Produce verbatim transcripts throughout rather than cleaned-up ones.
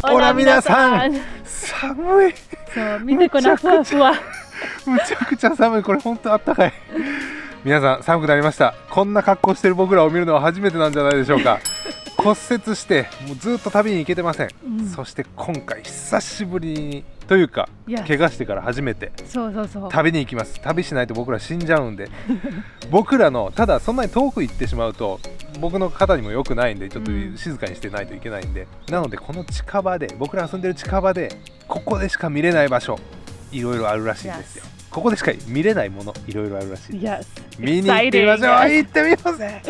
ほら皆さん、寒い。 そう、見てこのふわふわ。 むちゃくちゃ寒い。これ本当あったかい。皆さん寒くなりました。こんな格好してる僕らを見るのは初めてなんじゃないでしょうか。骨折してもうずっと旅に行けてません、うん、そして今回久しぶりにというか怪我してから初めて旅に行きます。旅しないと僕ら死んじゃうんで僕らのただそんなに遠く行ってしまうと僕の肩にも良くないんでちょっと静かにしてないといけないんで、うん、なのでこの近場で僕ら住んでる近場でここでしか見れない場所いろいろあるらしいんですよ。Yes. ここでしか見れないものいろいろあるらしいです。Yes. 見に行ってみましょう。行ってみようぜ。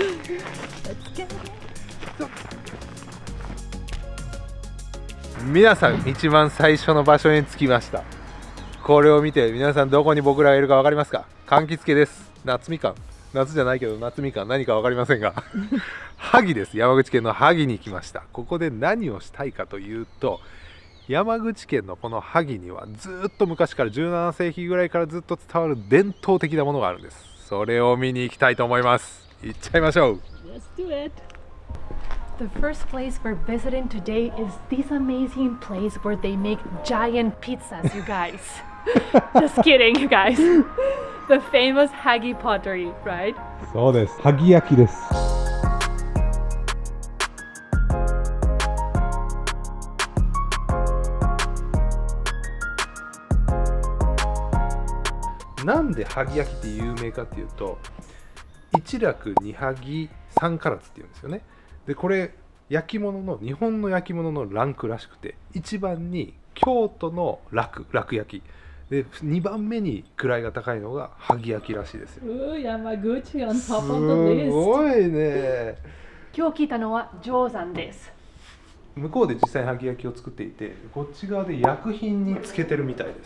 皆さん一番最初の場所に着きました。これを見て皆さんどこに僕らがいるか分かりますか？柑橘系です。夏みかん、夏じゃないけど夏みかん何か分かりませんが萩です。山口県の萩に来ました。ここで何をしたいかというと、山口県のこの萩にはずっと昔からじゅうななせいきぐらいからずっと伝わる伝統的なものがあるんです。それを見に行きたいと思います。行っちゃいましょう。 Let's do it. The first place we're visiting today is this amazing place where they make giant pizzas, you guys. Just kidding, you guys. The famous Hagi pottery, right? そうです。萩焼きです。なんで萩焼きって有名かっていうと、一楽二萩三唐津っていうんですよね。でこれ焼き物の日本の焼き物のランクらしくて、一番に京都の楽楽焼きで、にばんめに位が高いのが萩焼きらしいですよ。 山口 on top of the list。 すごいね。 今日聞いたのは定山です。 向こうで実際に萩焼きを作っていて、こっち側で薬品につけてるみたいです。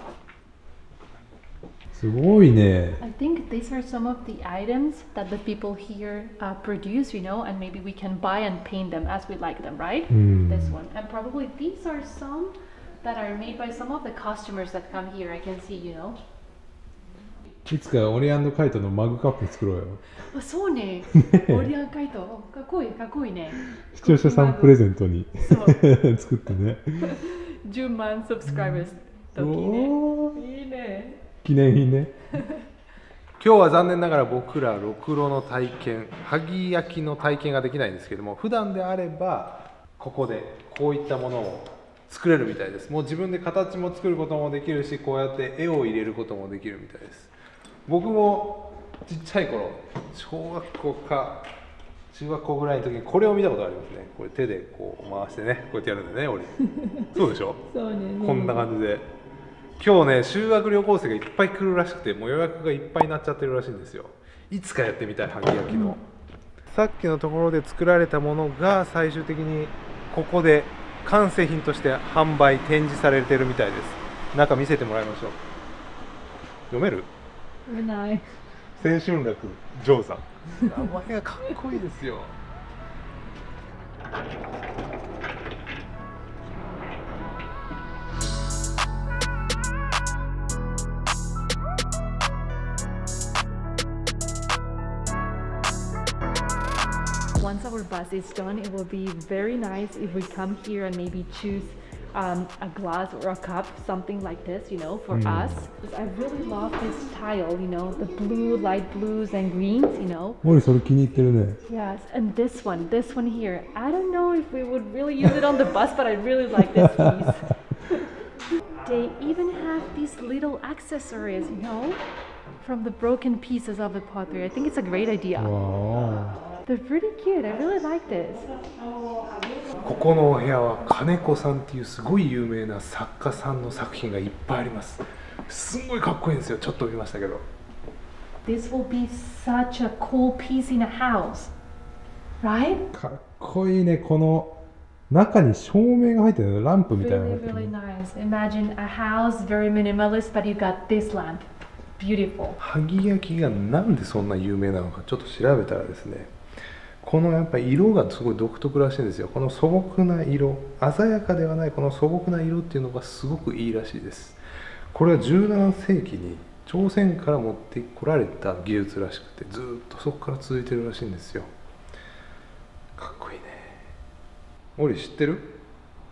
すごいね。 I think these are some of the items that the people here uh, produce, you know, and maybe we can buy and paint them as we like them, right? Mm. This one. And probably these are some that are made by some of the customers that come here. I can see, you know. いつかオリアンドカイトのマグカップ作ろうよ。 あ、そうね。オリアンカイト。かっこいい、かっこいいね。 視聴者さんプレゼントに作ってね。 じゅうまん subscribers 時ね。いいね。 記念品ね。今日は残念ながら僕らろくろの体験、萩焼きの体験ができないんですけども、普段であればここでこういったものを作れるみたいです。もう自分で形も作ることもできるし、こうやって絵を入れることもできるみたいです。僕もちっちゃい頃、小学校か中学校ぐらいの時にこれを見たことありますね。これ手でこう回してね、こうやってやるんだよね、俺。そうでしょ？ そうね。 こんな感じで。今日ね、修学旅行生がいっぱい来るらしくて、もう予約がいっぱいになっちゃってるらしいんですよ。いつかやってみたい、萩焼きの、うん、さっきのところで作られたものが最終的にここで完成品として販売展示されてるみたいです。中見せてもらいましょう。読める？ 読めない。 青春楽定山。名前がかっこいいですよ。 Once our bus is done, it will be very nice if we come here and maybe choose um, a glass or a cup, something like this, you know, for mm. us. I really love this style, you know, the blue, light blues and greens, you know. Yes, and this one, this one here. I don't know if we would really use it on the bus, but I really like this piece. They even have these little accessories, you know, from the broken pieces of the pottery. I think it's a great idea. Wow.They're pretty cute. I really like this. ここのお部屋は金子さんっていうすごい有名な作家さんの作品がいっぱいあります。すごいかっこいいんですよ。ちょっと見ましたけど。 This will be such a cool piece in a house, right? かっこいいね。この中に照明が入ってる、ランプみたいなのが入ってる。 Really, really nice. Imagine a house, very minimalist, but you got this lamp. Beautiful. 萩焼きがなんでそんな有名なのかちょっと調べたらですね。このやっぱり色がすごい独特らしいんですよ。この素朴な色、鮮やかではないこの素朴な色っていうのがすごくいいらしいです。これはじゅうななせいきに朝鮮から持ってこられた技術らしくて、ずっとそこから続いてるらしいんですよ。かっこいいね。オリ知ってる？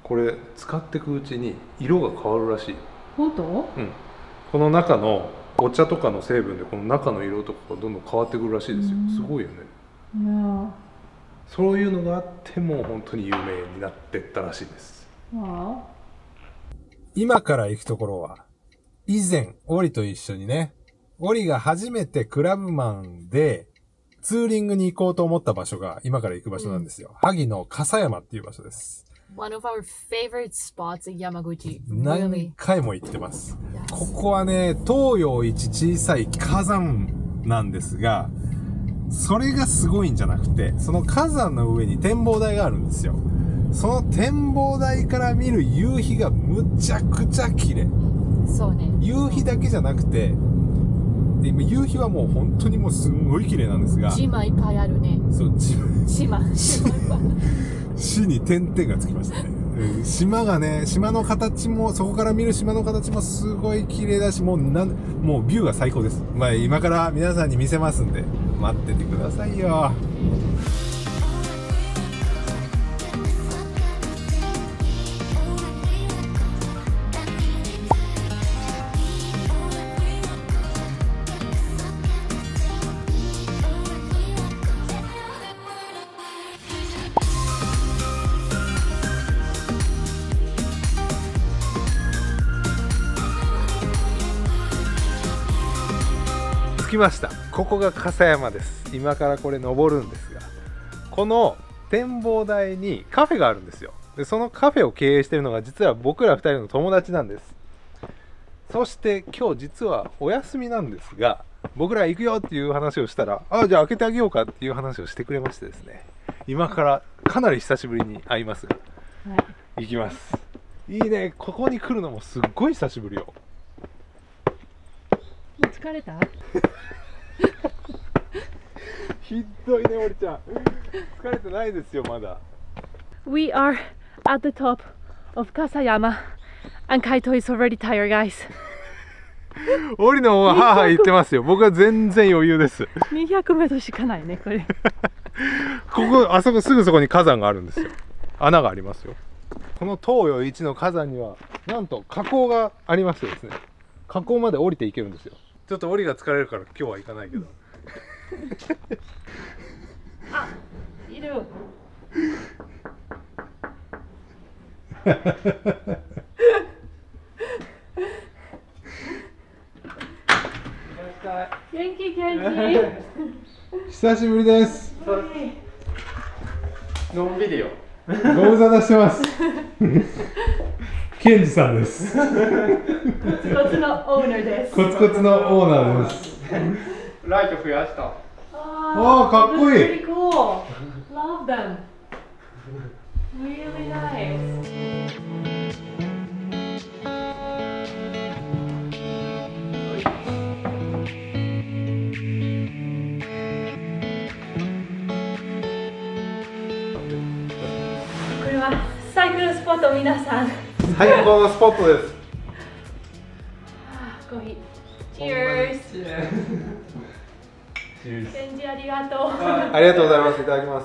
これ使っていくうちに色が変わるらしい。 本当？ うん、この中のお茶とかの成分でこの中の色とかがどんどん変わってくるらしいですよ。すごいよね。 いや、 そういうのがあってもう本当に有名になってったらしいです。 わ今から行くところは、以前オリと一緒にね、オリが初めてクラブマンでツーリングに行こうと思った場所が今から行く場所なんですよ。うん、萩の笠山っていう場所です。 One of our favorite spots in Yamaguchi. 何回も行ってます。Yes. ここはね、東洋一小さい火山なんですが、それがすごいんじゃなくて、その火山の上に展望台があるんですよ。その展望台から見る夕日がむちゃくちゃ綺麗。 そうね。 夕日だけじゃなくて、今夕日はもう本当にもうすんごい綺麗なんですが。 島いっぱいあるね。 そう、 島。島いっぱい。 市に点々がつきましたね。島がね、島の形も、そこから見る島の形もすごい綺麗だし、もうなん、もうビューが最高です。まあ今から皆さんに見せますんで、待っててくださいよ。着きました。ここが笠山です。今からこれ登るんですが、この展望台にカフェがあるんですよ。でそのカフェを経営しているのが実は僕らふたりの友達なんです。そして今日実はお休みなんですが、僕ら行くよっていう話をしたら、あ、じゃあ開けてあげようかっていう話をしてくれましてですね、今からかなり久しぶりに会いますが、はい、行きます。いいね。ここに来るのもすっごい久しぶりよ。 疲れた？ ひどいね、おりちゃん。疲れてないですよ、まだ。 We are at the top of Kasayama and Kaito is already tired, guys. おりの方ははーはー言ってますよ。僕は全然余裕です。 にひゃくメートルしかないね、これ。 ここ、あそこすぐそこに火山があるんですよ。穴がありますよ。この東洋一の火山には、なんと火口がありましてですね、火口まで降りていけるんですよ。ちょっと降りが疲れるから今日は行かないけど。 あ、いる。元気元気。 久しぶりです。 のんびりよ。 ご無沙汰してます。ケンジさんです。 コツコツのオーナーです。 コツコツのオーナーです。 ライト増やした。 ああ、かっこいい。 Really cool. Love them. Really nice. これはサイクルスポット、皆さん。 最高のスポットです。 コーヒー。Cheers。ケンジありがとう。 ありがとうございます。いただきます。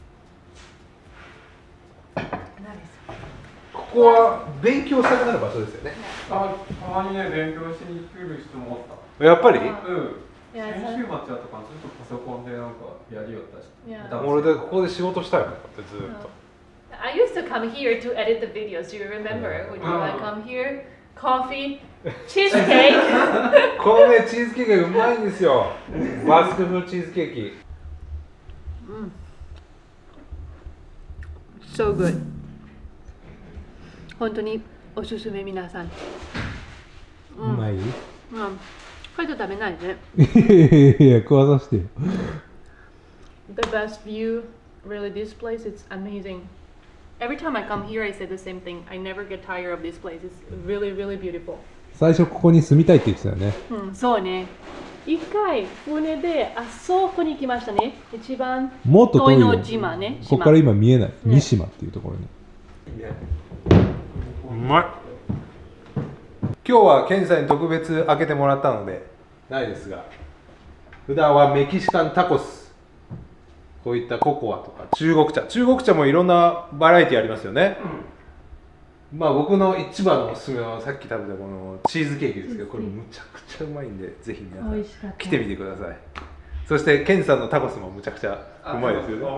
ここは勉強したくなる場所ですよね。 あ、たまにね、勉強しに来る人もおった。 やっぱり？うん。 先週末やとかずっとパソコンでなんかやりよったし。 俺でここで仕事したいもんってずっと。 I used to come here to edit the videos. Do you remember? Would you like come here? Coffee, cheesecake. このねチーズケーキがうまいんですよ。バスク風チーズケーキ。 Mm. So good. 本当におすすめ皆さん。 うまい？うん。 カイト食べないね。 いや食わさせてよ。 The best view, really, this place it's amazing. Every time I come here, I say the same thing. I never get tired of this place. It's really, really beautiful. 最初ここに住みたいって言ってたよね。 うん、そうね。一回船であそこに来ましたね。一番遠いの島ね。 ここから今見えない、三島っていうところに。うまい。今日はケンジさんに特別開けてもらったのでないですが、普段はメキシカンタコス。こういったココアとか中国茶、中国茶もいろんなバラエティありますよね。 まあ僕の一番のおすすめはさっき食べたこのチーズケーキですけど、これむちゃくちゃうまいんでぜひ皆さん来てみてください。そしてケンさんのタコスもむちゃくちゃうまいですよね。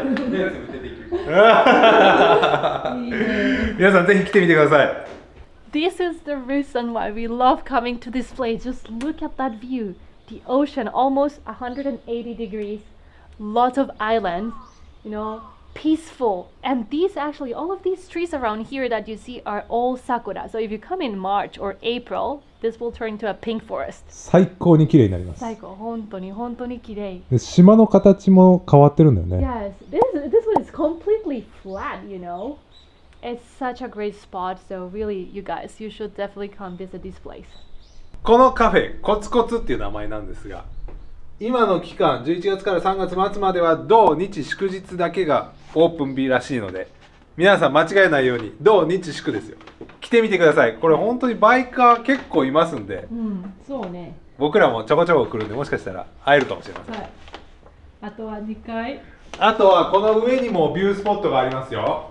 皆さんぜひ来てみてください。 This is the reason why we love coming to this place. Just look at that view. The ocean, almost one hundred eighty degrees. Lots of islands, you know, peaceful. And these actually, all of these trees around here that you see are all sakura. So if you come in March or April, this will turn into a pink forest. 最高に綺麗になります。 最高、本当に本当に綺麗。 で、島の形も変わってるんだよね。 Yes, this this one is completely flat, you know. It's such a great spot, so really, you guys, you should definitely come visit this place. このカフェコツコツっていう名前なんですが、今の期間じゅういちがつからさんがつ末までは土日祝日だけがオープン日らしいので、皆さん間違えないように土日祝ですよ。来てみてください。これ本当にバイカー結構いますんで、 うん、そうね。 僕らもちょこちょこ来るんで、もしかしたら会えるかもしれません。はい、 あとはにかい。 あとはこの上にもビュースポットがありますよ。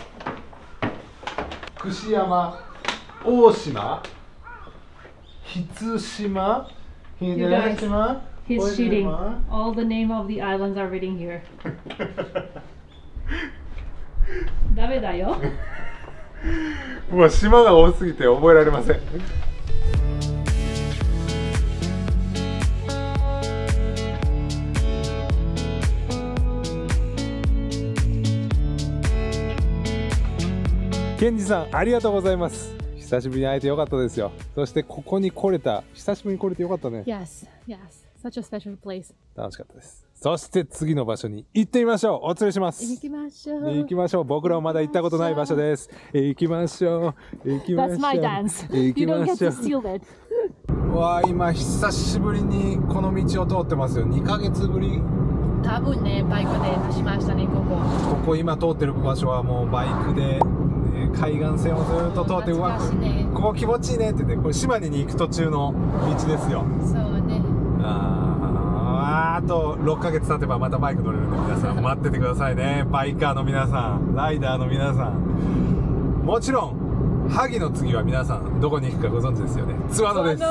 串山、大島、筆島、秀島。 He's cheating. All the name of the islands are written here. ダメだよ。 もう島が多すぎて覚えられません。ケンジさん、ありがとうございます。久しぶりに会えてよかったですよ。そしてここに来れた、久しぶりに来れてよかったね。 Yes, yes, such a special place. 楽しかったです。そして次の場所に行ってみましょう。お連れします。 行きましょう。 行きましょう。僕らもまだ行ったことない場所です。行きましょう。行きましょう。 That's my dance. You don't get to steal it. わあ、今久しぶりにこの道を通ってますよ。にかげつぶり。 多分ね、バイクで走りましたね、ここ。 ここ今通ってる場所はもうバイクで海岸線をずっと通ってうまく、ね、ここ気持ちいいねって言って、これ島根に行く途中の道ですよ。 そうね。 ああとろっかげつ経てばまたバイク乗れるんで、皆さん待っててくださいね。バイカーの皆さん、ライダーの皆さん、もちろん萩の次は皆さんどこに行くかご存知ですよね。津和野です。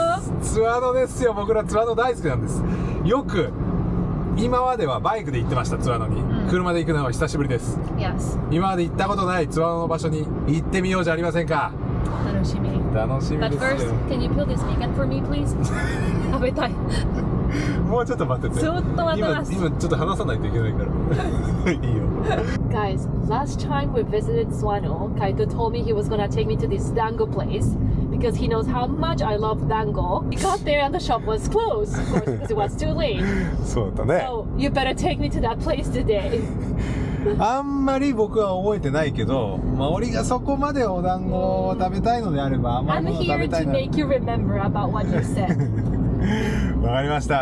津和野ですよ。僕ら津和野大好きなんです。よく今まではバイクで行ってました、津和野に、うん、車で行くのは久しぶりです。 Yes. 今まで行ったことない津和野の場所に行ってみようじゃありませんか。 楽しみ。 楽しみですよ。 But first, can you peel this vegan for me, please? 食べたい。 もうちょっと待ってて。 ずっと待ってます。 今、今ちょっと話さないといけないからいいよ。 Guys, last time we visited Suwano, Kaito told me he was gonna take me to this dango place because he knows how much I love dango. We got there and the shop was closed, of course, because it was too late. そうだね。 So you better take me to that place today. あんまり僕は覚えてないけど、まあ、俺がそこまでお団子を食べたいのであれば、甘いものを食べたい I'm here to make you remember about what you said. わかりました。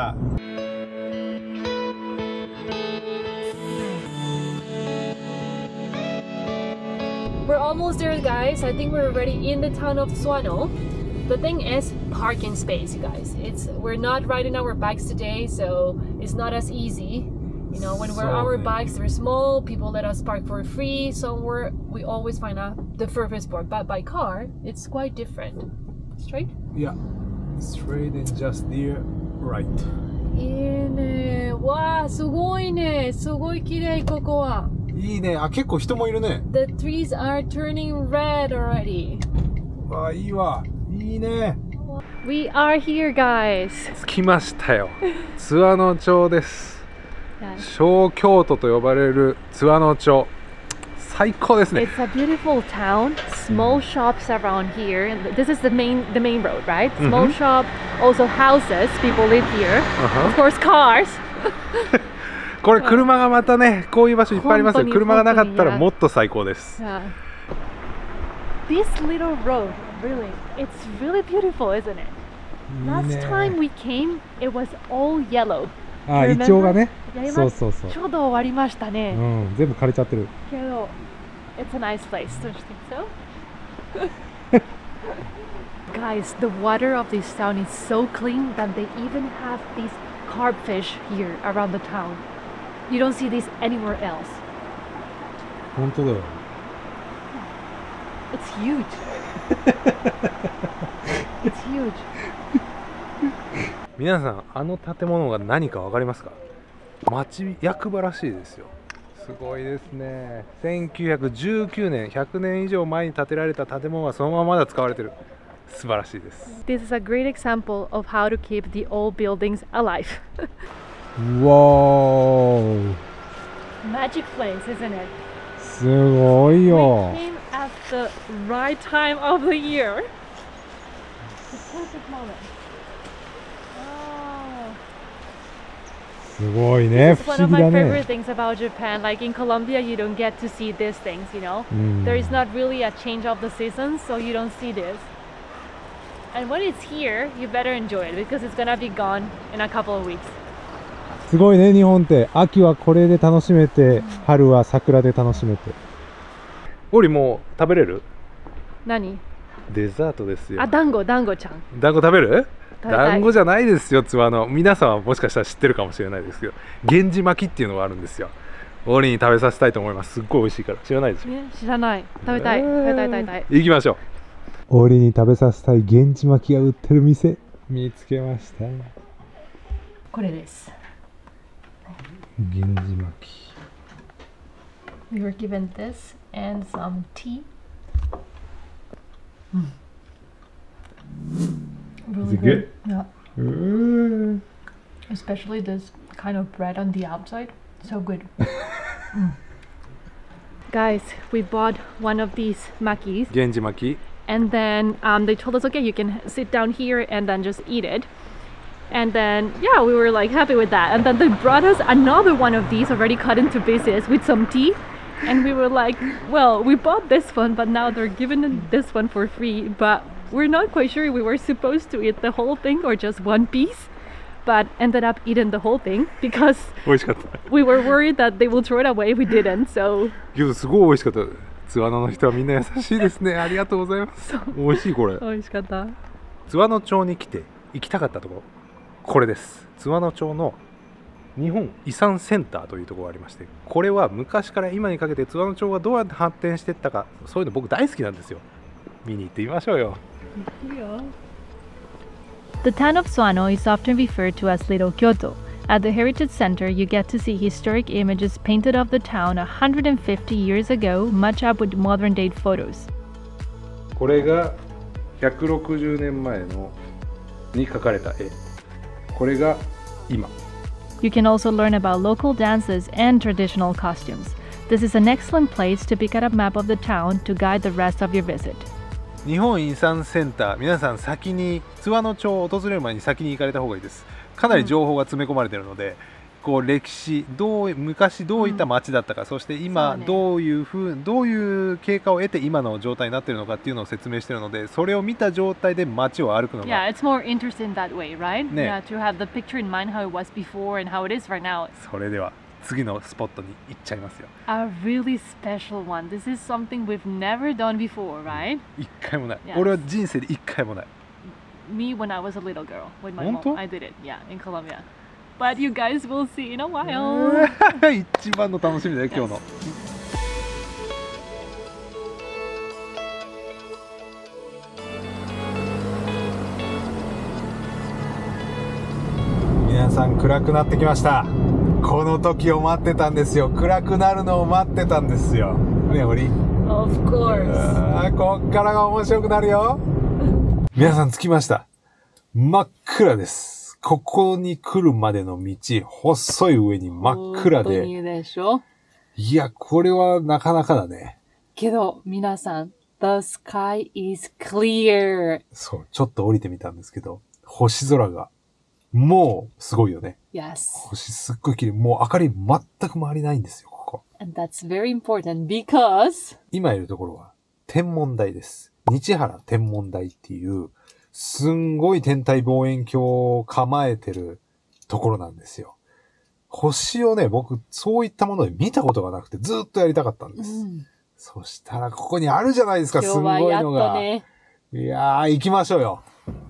We're almost there, guys. I think we're already in the town of Suwano. The thing is parking space, you guys. It's we're not riding our bikes today, so it's not as easy. You know, when we're on our bikes, they're small. People let us park for free somewhere. We always find out the furthest spot. But by car, it's quite different. Straight? Yeah, straight and just near right. いいね。わあ、すごいね。すごい綺麗ここは。 いいね。あ、結構人もいるね。 The trees are turning red already. わあ、いいわ。いいね。 We are here, guys. 着きましたよ。津和野町です。小京都と呼ばれる津和野町。最高ですね。 It's a beautiful town. Small shops around here. This is the main the main road, right? Small shop, also houses. People live here. Of course, cars. これ車がまたね、こういう場所いっぱいありますよ。車がなかったらもっと最高です。 Yeah. This little road, really, it's really beautiful, isn't it? Last time we came, it was all yellow. あ、イチョウがね。そうそうそう。 ちょうど終わりましたね。 うん、全部枯れちゃってる。 けど、it's a nice place. Don't you think so? Guys, the water of this town is so clean that they even have these carp fish here around the town. You don't see this anywhere else. 本当だよ。 It's huge. It's huge. 皆さん、あの建物が何か分かりますか？町役場らしいですよ。すごいですね。せんきゅうひゃくじゅうきゅうねん、ひゃくねん以上前に建てられた建物がそのまままだ使われてる。素晴らしいです。 This is a great example of how to keep the old buildings alive. Wow. Magic place, isn't it? すごい We よ。 came at the right time of the year. The perfect moment. Oh. すごいね。 It's 不 one 思 of 議 my だ favorite ね。 things about Japan. Like in Colombia, you don't get to see these things, you know? うん There is not really a change of the seasons, so you don't see this. And when it's here, you better enjoy it because it's gonna be gone in a couple of weeks. すごいね、日本って。秋はこれで楽しめて、春は桜で楽しめて。 オリもう食べれる？ 何？ デザートですよ。 あ、団子、団子ちゃん。 団子食べる？ 食べたい団子じゃないですよ、ツワの。皆さんはもしかしたら知ってるかもしれないですけど、源氏巻きっていうのがあるんですよ。オリに食べさせたいと思います。すっごい美味しいから。知らないでしょ？ ね、知らない。食べたい。食べたい、食べたい。 行きましょう。 俺に食べさせたい源氏巻きが売ってる店見つけました。 これです。 源氏巻き。 We were given this and some tea. Mm. Really Is it good? Yeah. うー Especially this kind of bread on the outside. So good. Mm. Guys, we bought one of these makis 源氏巻き。 and then um, they told us, okay, you can sit down here and then just eat it. And then, yeah, we were like happy with that. And then they brought us another one of these already cut into pieces with some tea. And we were like, well, we bought this one, but now they're giving this one for free. But we're not quite sure we were supposed to eat the whole thing or just one piece. But ended up eating the whole thing because 美味しかった。 we were worried that they will throw it away if we didn't. So けどすごい美味しかった。津和野の人はみんな優しいですね。ありがとうございます。美味しいこれ。 美味しかった。 津和野町に来て行きたかったところ、これです。津和野町の日本遺産センターというところがありまして、これは昔から今にかけて津和野町がどうやって発展していったか、そういうの僕大好きなんですよ。見に行ってみましょうよ。 いいよ。 The town of Suwano is often referred to as Little Kyoto. At the Heritage Center, you get to see historic images painted of the town one hundred fifty years ago, matched up with modern date photos. これがひゃくろくじゅうねんまえのに描かれた絵。これが今。 You can also learn about local dances and traditional costumes. This is an excellent place to pick up a map of the town to guide the rest of your visit. 日本遺産センター、皆さん先に津和野町を訪れる前に先に行かれた方がいいです。かなり情報が詰め込まれているので、こう歴史どう昔どういった町だったか、そして今そうねどういうふうどういう経過を得て今の状態になっているのかっていうのを説明しているので、それを見た状態で町を歩くの Yeah, が it's more interesting that way, right? ね。 Yeah, to have the picture in mind how it was before and how it is right now. それでは次のスポットに行っちゃいますよ。 A really special one. This is something we've never done before, right? 一回もない。 Yes. 俺は人生で一回もない。 Me when I was a little girl with my 本当？ mom. I did it, yeah, in Colombia. But you guys will see in a while. 一番の楽しみだよ今日の。皆さん暗くなってきました。この時を待ってたんですよ。暗くなるのを待ってたんですよ。ね、おり。 Of course. あーこっからが面白くなるよ。皆さん着きました。真っ暗です。ここに来るまでの道、細い上に真っ暗で。 本当にでしょ？ いや、これはなかなかだね。 けど、皆さん、the sky is clear. そう、ちょっと降りてみたんですけど、星空が、もうすごいよね。 Yes. 星すっごい綺麗。もう明かり全く周りないんですよ、ここ。 And that's very important because 今いるところは天文台です。日原天文台っていう、すんごい天体望遠鏡を構えてるところなんですよ。星をね、僕、そういったもので見たことがなくて、ずっとやりたかったんです。 うんそしたら、ここにあるじゃないですか、すんごいの今日はやっとが。 ね。 いやー、行きましょうよ。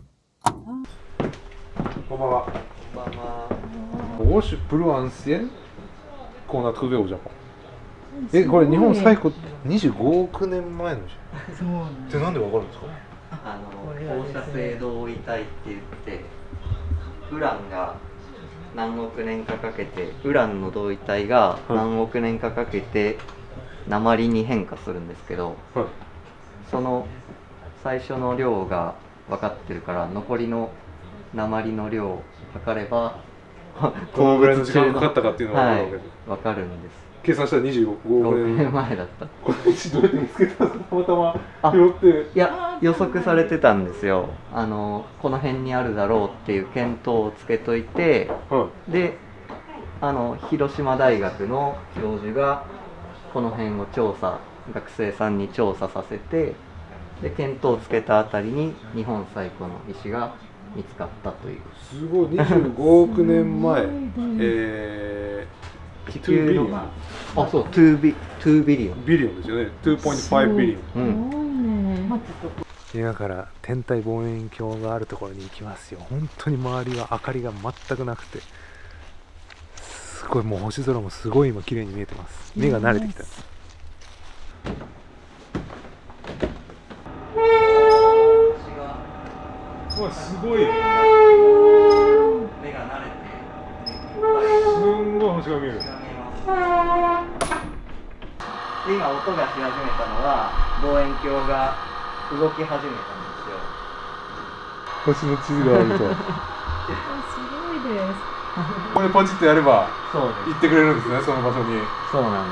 こんばんは。 こんばんは。 Roche plus ancienne qu'on a trouvée au Japon. え、これ日本最古にじゅうごおくねんまえのじゃん。 そうってなんでわかるんですか？ あの放射性同位体って言ってウランが何億年かかけてウランの同位体が何億年かかけて鉛に変化するんですけど、 はい、 その最初の量が分かってるから残りの鉛の量を測ればどのぐらいの時間かかったかっていうのが分かるわけです、 はい、分かるんです。 計算したらにじゅうごおくねんまえだった。 これどうやって見つけたんですか？たまたま拾って。 いや、予測されてたんですよ。あのこの辺にあるだろうっていう見当をつけといて、 はい、 であの広島大学の教授がこの辺を調査学生さんに調査させて、で見当をつけたあたりに日本最古の石が見つかったという。 すごい、にじゅうごおくねんまえ、えー、 地球のあ、そう、にビリオンビリオンですよね。にてんごビリオン。 うん、 今から天体望遠鏡があるところに行きますよ。本当に周りは明かりが全くなくて、すごい、もう星空もすごい今綺麗に見えてます。目が慣れてきた。うわ、すごい。 目が慣れて、 すんごい星が見える。 で今音がし始めたのは望遠鏡が動き始めたんですよ。 星の地図があると。 すごいです。 これポチッとやればそうです。 行ってくれるんですね、その場所に。 そうなんです。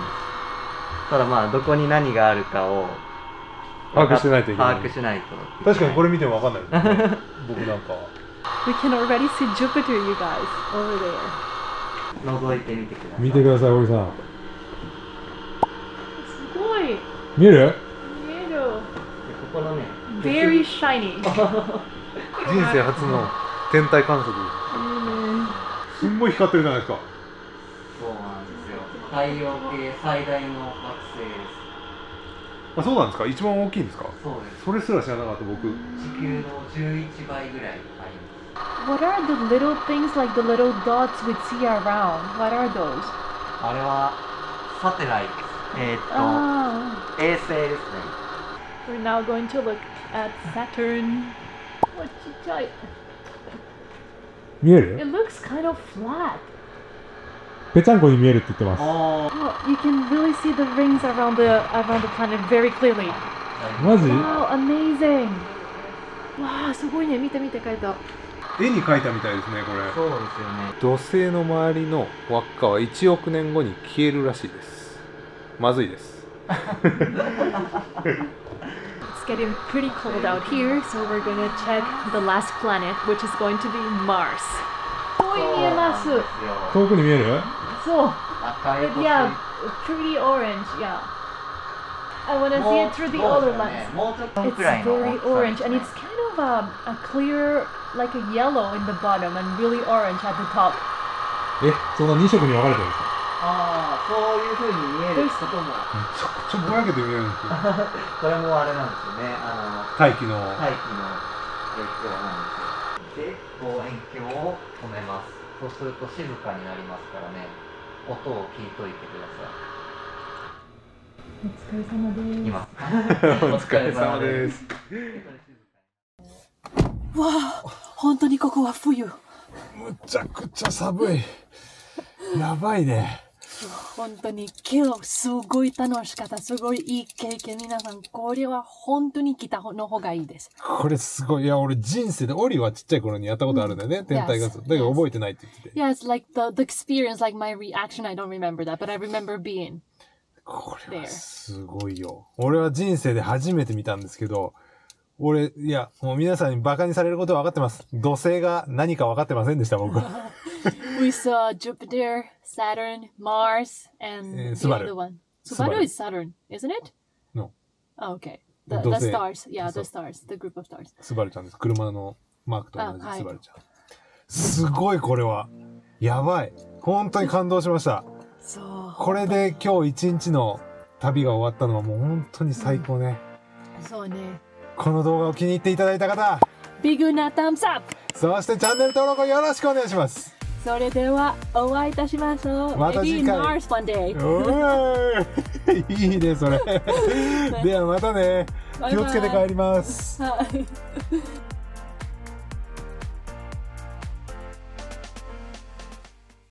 ただまあどこに何があるかを把握してないといけない。 把握しないと。 確かにこれ見ても分かんないですね。僕なんかは。 We can already see Jupiter, you guys, over there. 覗いてみてください。 見てください、堀さん。 すごい。 見える？ 見える。 ここのね。 Very shiny. 人生初の天体観測。すんごい光ってるじゃないですか。 そうなんですよ。太陽系最大の惑星です。 あ、そうなんですか。一番大きいんですか。 そうです。 それすら知らなかった僕。 地球のじゅういちばいぐらいあります。 What are the little things like the little dots we see around? What are those? あれはサテライト。えーっと、 Ah. 衛星ですね。 We're now going to look at Saturn. Whatちっちゃい。 見える？ It looks kind of flat. ぺちゃんこに見えるって言ってます。 おー。 Oh, you can really see the rings around the around the planet very clearly. マジ？ Wow, amazing. わあ、すごいね。見て見て書いた。 絵に描いたみたいですね、これ。 そうですよね。 土星の周りの輪っかはいちおくねんごに消えるらしいです。まずいです。 It's getting pretty cold out here, so we're gonna check the last planet, which is going to be Mars. 遠い見えます。 遠くに見える？ そう。 赤い But 星。 yeah, pretty orange, yeah. I wanna see it through the other lens. もうちょっと It's くらいの very orange, and it's kind of a, a clear, like a yellow in the bottom and really orange at the top. え、そんなに色に分かれてるんですか？ ああ、そういう風に見えることも。 めちゃくちゃぼやけて見えるんですよ。 これもあれなんですよね。あの大気の。 大気の影響なんですよ。で、望遠鏡を止めます。そうすると静かになりますからね。音を聞いといてください。 お疲れ様です。 今。 お疲れ様です。 わあ、本当にここは冬。 むちゃくちゃ寒い。やばいね。 本当に今日すごい楽しかった。すごいいい経験。皆さん、これは本当に来たの方がいいです。 これすごい。いや、俺人生で、オリはちっちゃい頃にやったことあるんだよね。天体観測。だけど覚えてないって言ってて。 Yes, like the, the experience, like my reaction, I don't remember that, but I remember being これは there. すごいよ。俺は人生で初めて見たんですけど、俺、いや、もう皆さんにバカにされることは分かってます。土星が何か分かってませんでした、僕。 We saw Jupiter, Saturn, Mars, and Eh, the Subaru. other one. Subaru. Subaru is Saturn, isn't it? No. Oh, okay. The, the 土星。 stars, yeah, そう。 the stars, the group of stars. スバルちゃんです。車のマークと同じあはいスバルちゃん。すごい、これは。やばい。本当に感動しました。 そう。 これで今日一日の旅が終わったのはもう本当に最高ね。 そうね。 この動画を気に入っていただいた方、 ビッグなthumbs up! そしてチャンネル登録をよろしくお願いします。 それではお会いいたしましょう。 また次 Maybe 回 in Mars one day. おーいいいねそれではまたね。気をつけて帰ります。 はい